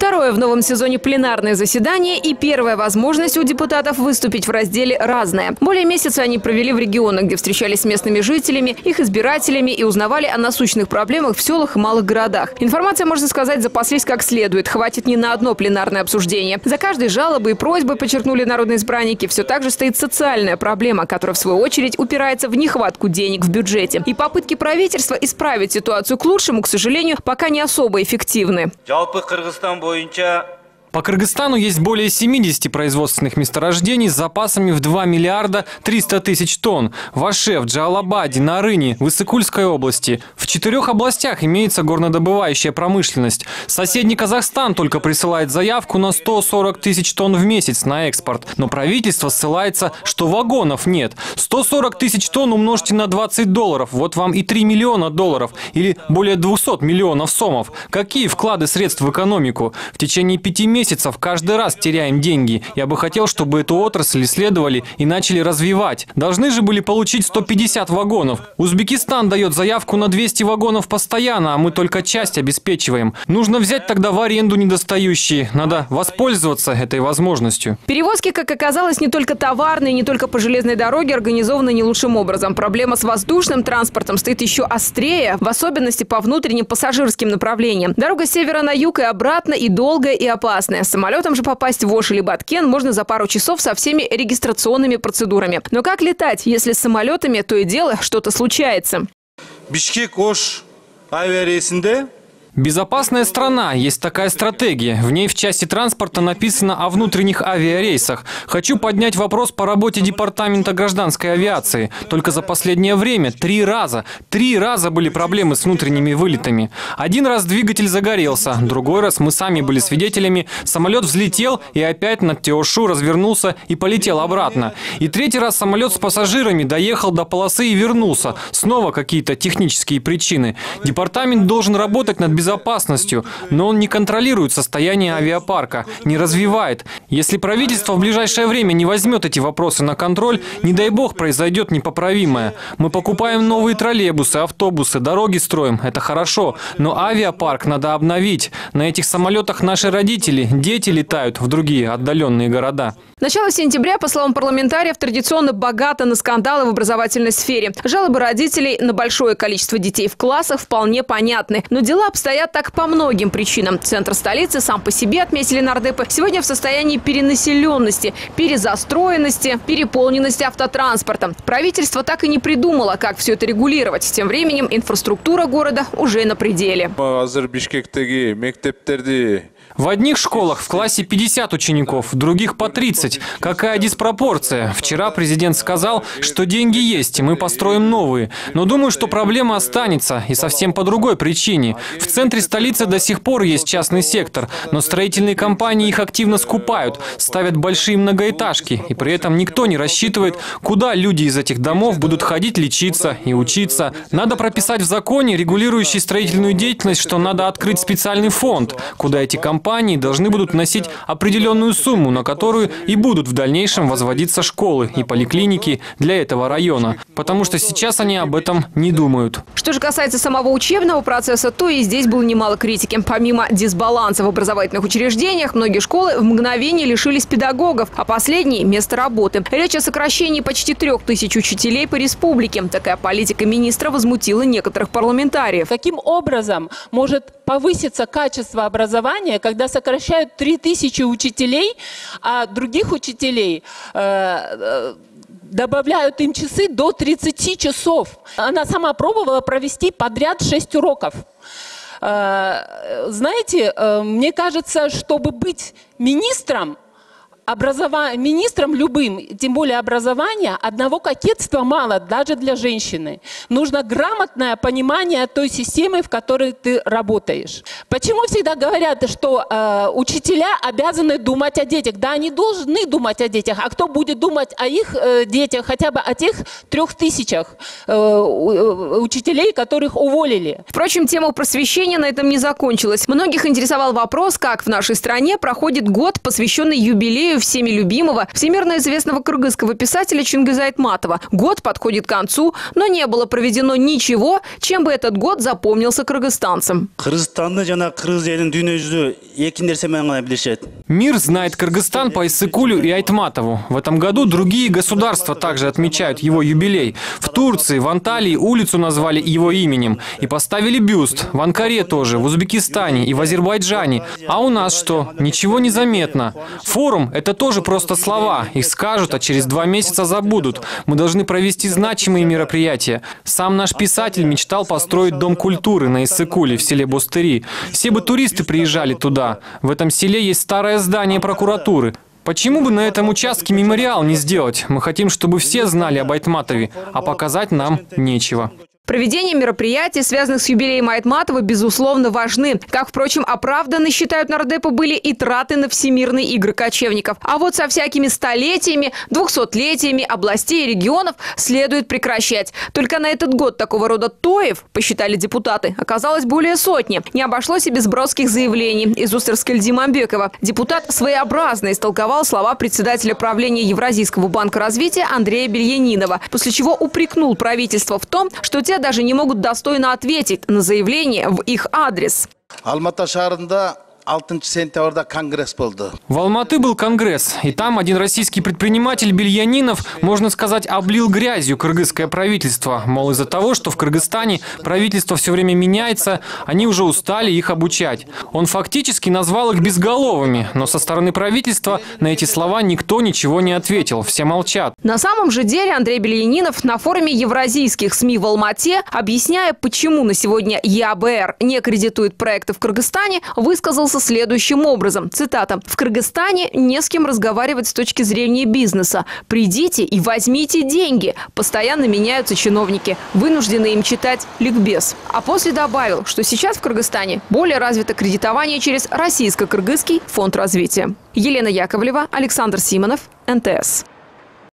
Второе в новом сезоне пленарное заседание и первая возможность у депутатов выступить в разделе «Разное». Более месяца они провели в регионах, где встречались с местными жителями, их избирателями и узнавали о насущных проблемах в селах и малых городах. Информация, можно сказать, запаслись как следует. Хватит не на одно пленарное обсуждение. За каждой жалобой и просьбой, подчеркнули народные избранники, все так же стоит социальная проблема, которая в свою очередь упирается в нехватку денег в бюджете. И попытки правительства исправить ситуацию к лучшему, к сожалению, пока не особо эффективны. По Кыргызстану есть более 70 производственных месторождений с запасами в 2 миллиарда 300 тысяч тонн. В Аше, в Джалабаде, Нарыне, в Иссыкульской области. В 4 областях имеется горнодобывающая промышленность. Соседний Казахстан только присылает заявку на 140 тысяч тонн в месяц на экспорт. Но правительство ссылается, что вагонов нет. 140 тысяч тонн умножьте на $20. Вот вам и 3 миллиона долларов. Или более 200 миллионов сомов. Какие вклады средств в экономику? В течение 5 месяцев каждый раз теряем деньги. Я бы хотел, чтобы эту отрасль исследовали и начали развивать. Должны же были получить 150 вагонов. Узбекистан дает заявку на 200 вагонов постоянно, а мы только часть обеспечиваем. Нужно взять тогда в аренду недостающие. Надо воспользоваться этой возможностью. Перевозки, как оказалось, не только товарные, не только по железной дороге организованы не лучшим образом. Проблема с воздушным транспортом стоит еще острее, в особенности по внутренним пассажирским направлениям. Дорога с севера на юг и обратно и долгая, и опасная. С самолетом же попасть в Ош или Баткен можно за пару часов со всеми регистрационными процедурами. Но как летать, если с самолетами то и дело что-то случается? Бишкек-Ош авиарейсинде? Безопасная страна. Есть такая стратегия. В ней в части транспорта написано о внутренних авиарейсах. Хочу поднять вопрос по работе Департамента гражданской авиации. Только за последнее время 3 раза были проблемы с внутренними вылетами. Один раз двигатель загорелся, другой раз мы сами были свидетелями. Самолет взлетел и опять над Теошу развернулся и полетел обратно. И 3-й раз самолет с пассажирами доехал до полосы и вернулся. Снова какие-то технические причины. Департамент должен работать над безопасностью, но он не контролирует состояние авиапарка, не развивает. Если правительство в ближайшее время не возьмет эти вопросы на контроль, не дай бог произойдет непоправимое. Мы покупаем новые троллейбусы, автобусы, дороги строим, это хорошо, но авиапарк надо обновить. На этих самолетах наши родители, дети летают в другие отдаленные города. Начало сентября, по словам парламентариев, традиционно богато на скандалы в образовательной сфере. Жалобы родителей на большое количество детей в классах вполне понятны. Но дела обстоят так по многим причинам. Центр столицы сам по себе, отметили нардепы, сегодня в состоянии перенаселенности, перезастроенности, переполненности автотранспортом. Правительство так и не придумало, как все это регулировать. Тем временем инфраструктура города уже на пределе. В одних школах в классе 50 учеников, в других по 30. Какая диспропорция? Вчера президент сказал, что деньги есть, и мы построим новые. Но думаю, что проблема останется, и совсем по другой причине. В центре столицы до сих пор есть частный сектор, но строительные компании их активно скупают, ставят большие многоэтажки, и при этом никто не рассчитывает, куда люди из этих домов будут ходить лечиться и учиться. Надо прописать в законе, регулирующий строительную деятельность, что надо открыть специальный фонд, куда эти компании должны будут вносить определенную сумму, на которую и будут в дальнейшем возводиться школы и поликлиники для этого района. Потому что сейчас они об этом не думают. Что же касается самого учебного процесса, то и здесь было немало критики. Помимо дисбаланса в образовательных учреждениях, многие школы в мгновение лишились педагогов, а последние – места работы. Речь о сокращении почти 3000 учителей по республике. Такая политика министра возмутила некоторых парламентариев. Каким образом может повыситься качество образования, когда сокращают 3000 учителей, а других учителей добавляют им часы до 30 часов. Она сама пробовала провести подряд 6 уроков. Знаете, мне кажется, чтобы быть министром, министром любым, тем более образования, одного кокетства мало, даже для женщины. Нужно грамотное понимание той системы, в которой ты работаешь. Почему всегда говорят, что учителя обязаны думать о детях? Да, они должны думать о детях. А кто будет думать о их детях, хотя бы о тех 3000 учителей, которых уволили? Впрочем, тема просвещения на этом не закончилась. Многих интересовал вопрос, как в нашей стране проходит год, посвященный юбилею идею всеми любимого, всемирно известного кыргызского писателя Чингиза Айтматова. Год подходит к концу, но не было проведено ничего, чем бы этот год запомнился кыргызстанцам. Мир знает Кыргызстан по Иссыкулю и Айтматову. В этом году другие государства также отмечают его юбилей. В Турции, в Анталии улицу назвали его именем и поставили бюст. В Анкаре тоже, в Узбекистане и в Азербайджане. А у нас что? Ничего не заметно. Форум – это тоже просто слова. Их скажут, а через 2 месяца забудут. Мы должны провести значимые мероприятия. Сам наш писатель мечтал построить дом культуры на Иссыкуле в селе Бустыри. Все бы туристы приезжали туда. В этом селе есть старое здание прокуратуры. Почему бы на этом участке мемориал не сделать? Мы хотим, чтобы все знали об Айтматове, а показать нам нечего. Проведение мероприятий, связанных с юбилеем Айтматова, безусловно, важны. Как, впрочем, оправданно, считают нардепы, были и траты на всемирные игры кочевников. А вот со всякими столетиями, 200-летиями областей и регионов следует прекращать. Только на этот год такого рода тоев, посчитали депутаты, оказалось более сотни. Не обошлось и без броских заявлений. Из уст Раскельди Мамбекова депутат своеобразно истолковал слова председателя правления Евразийского банка развития Андрея Бельянинова, после чего упрекнул правительство в том, что те даже не могут достойно ответить на заявление в их адрес. В Алматы был конгресс, и там один российский предприниматель Бельянинов, можно сказать, облил грязью кыргызское правительство. Мол, из-за того, что в Кыргызстане правительство все время меняется, они уже устали их обучать. Он фактически назвал их безголовыми, но со стороны правительства на эти слова никто ничего не ответил, все молчат. На самом же деле Андрей Бельянинов на форуме евразийских СМИ в Алмате, объясняя, почему на сегодня ЕАБР не кредитует проекты в Кыргызстане, высказался следующим образом. Цитата. «В Кыргызстане не с кем разговаривать с точки зрения бизнеса. Придите и возьмите деньги. Постоянно меняются чиновники. Вынуждены им читать ликбез». А после добавил, что сейчас в Кыргызстане более развито кредитование через Российско-Кыргызский фонд развития. Елена Яковлева, Александр Симонов, НТС.